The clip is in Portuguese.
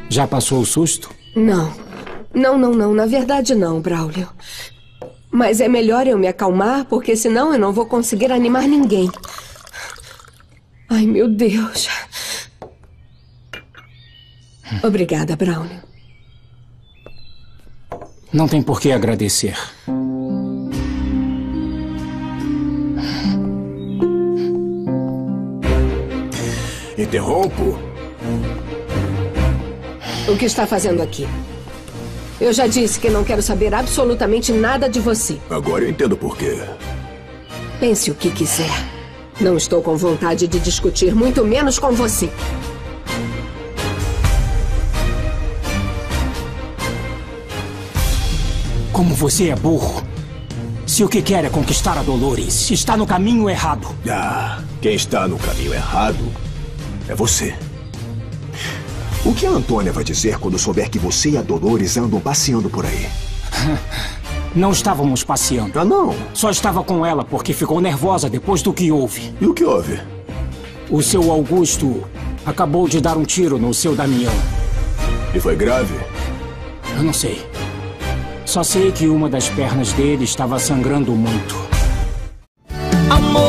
Já passou o susto? Não. Não. Na verdade, não, Braulio. Mas é melhor eu me acalmar, porque senão eu não vou conseguir animar ninguém. Ai, meu Deus. Obrigada, Braulio. Não tem por que agradecer. Interrompo? O que está fazendo aqui? Eu já disse que não quero saber absolutamente nada de você. Agora eu entendo por quê. Pense o que quiser. Não estou com vontade de discutir, muito menos com você. Como você é burro. Se o que quer é conquistar a Dolores, está no caminho errado. Ah, quem está no caminho errado é você. O que a Antônia vai dizer quando souber que você e a Dolores andam passeando por aí? Não estávamos passeando. Ah, não? Só estava com ela porque ficou nervosa depois do que houve. E o que houve? O seu Augusto acabou de dar um tiro no seu Damião. E foi grave? Eu não sei. Só sei que uma das pernas dele estava sangrando muito. Amor.